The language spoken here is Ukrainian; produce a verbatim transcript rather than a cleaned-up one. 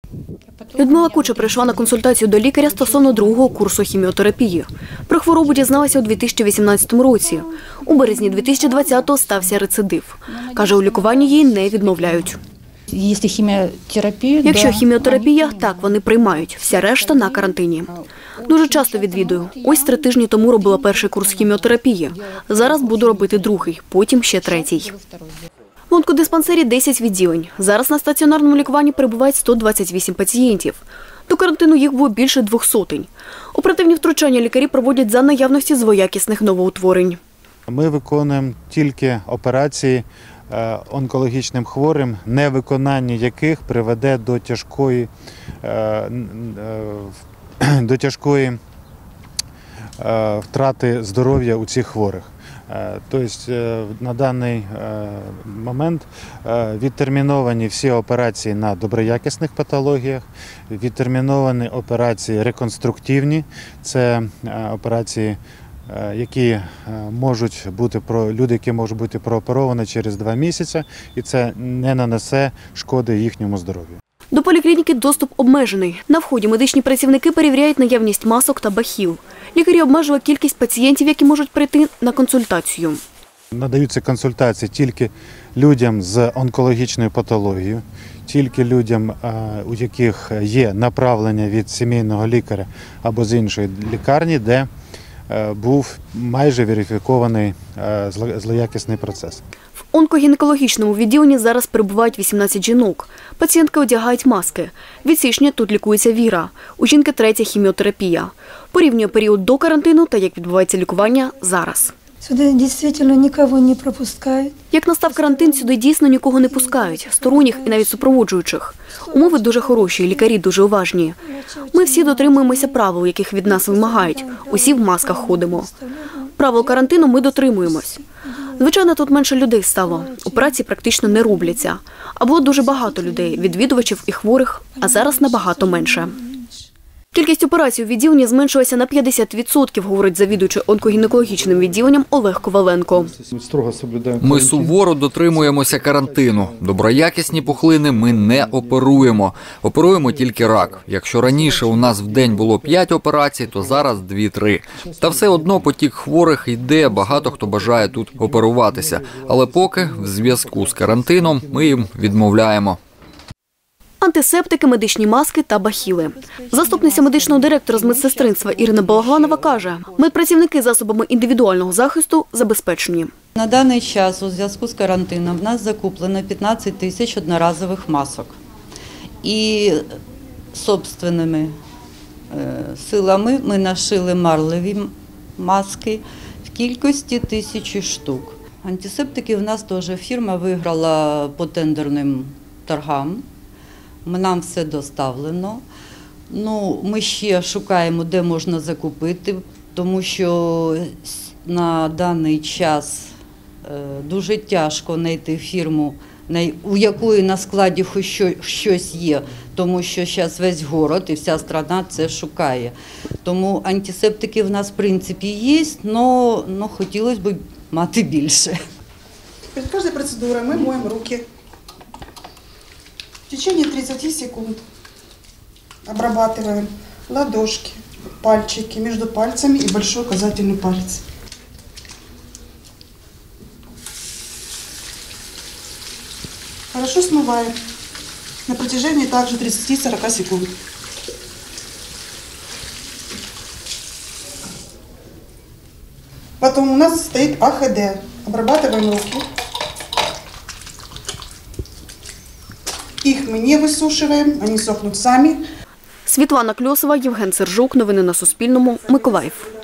Людмила Куча прийшла на консультацію до лікаря стосовно другого курсу хіміотерапії. Про хворобу дізналася у дві тисячі вісімнадцятому році. У березні дві тисячі двадцятого стався рецидив. Каже, у лікуванні їй не відмовляють. Якщо хіміотерапія, так, вони приймають. Вся решта на карантині. Дуже часто відвідую. Ось три тижні тому робила перший курс хіміотерапії. Зараз буду робити другий, потім ще третій. В онкодиспансері десять відділень. Зараз на стаціонарному лікуванні перебувають сто двадцять вісім пацієнтів. До карантину їх було більше двох сотень. Оперативні втручання лікарі проводять за наявності злоякісних новоутворень. Ми виконуємо тільки операції онкологічним хворим, невиконання яких приведе до тяжкої, до тяжкої втрати здоров'я у цих хворих. Тобто на даний момент відтерміновані всі операції на доброякісних патологіях, відтерміновані операції реконструктивні, це операції, які можуть бути люди, які можуть бути прооперовані через два місяці, і це не нанесе шкоди їхньому здоров'ю. До поліклініки доступ обмежений. На вході медичні працівники перевіряють наявність масок та бахіл. Лікарі обмежили кількість пацієнтів, які можуть прийти на консультацію. Надаються консультації тільки людям з онкологічною патологією, тільки людям, у яких є направлення від сімейного лікаря або з іншої лікарні, де був майже верифікований злоякісний процес. В онкогінекологічному відділенні зараз перебувають вісімнадцять жінок. Пацієнтки одягають маски. Від січня тут лікується Віра. У жінки третя хіміотерапія. Порівнює період до карантину та як відбувається лікування зараз. Сюди дійсно нікого не пропускають. Як настав карантин, сюди дійсно нікого не пускають. Сторонніх і навіть супроводжуючих. Умови дуже хороші, лікарі дуже уважні. Ми всі дотримуємося правил, яких від нас вимагають. Усі в масках ходимо. Правил карантину ми дотримуємось. Звичайно, тут менше людей стало. Операції практично не робляться. А було дуже багато людей, відвідувачів і хворих, а зараз набагато менше. Кількість операцій у відділенні зменшилася на п'ятдесят відсотків, говорить завідуючий онкогінекологічним відділенням Олег Коваленко. Ми суворо дотримуємося карантину. Доброякісні пухлини ми не оперуємо. Оперуємо тільки рак. Якщо раніше у нас в день було п'ять операцій, то зараз дві-три. Та все одно потік хворих йде, багато хто бажає тут оперуватися. Але поки в зв'язку з карантином ми їм відмовляємо. Антисептики, медичні маски та бахіли. Заступниця медичного директора з медсестринства Ірина Балагланова каже, медпрацівники засобами індивідуального захисту забезпечені. На даний час у зв'язку з карантином в нас закуплено п'ятнадцять тисяч одноразових масок. І собственними силами ми нашили марлеві маски в кількості тисячі штук. Антисептики в нас теж фірма виграла по тендерним торгам. Нам все доставлено. Ну, ми ще шукаємо, де можна закупити, тому що на даний час дуже тяжко знайти фірму, у якої на складі хоч щось є, тому що зараз весь город і вся країна це шукає. Тому антисептики в нас в принципі є, але хотілося б мати більше. Перед кожною процедурою ми миємо руки. В течение тридцати секунд обрабатываем ладошки, пальчики между пальцами и большой указательный палец. Хорошо смываем на протяжении также тридцати-сорока секунд. Потом у нас стоит А Х Д. Обрабатываем руки. Их мы не высушиваем, они сохнут сами. Світлана Кльосова, Євген Сержук. Новини на Суспільному. Миколаїв.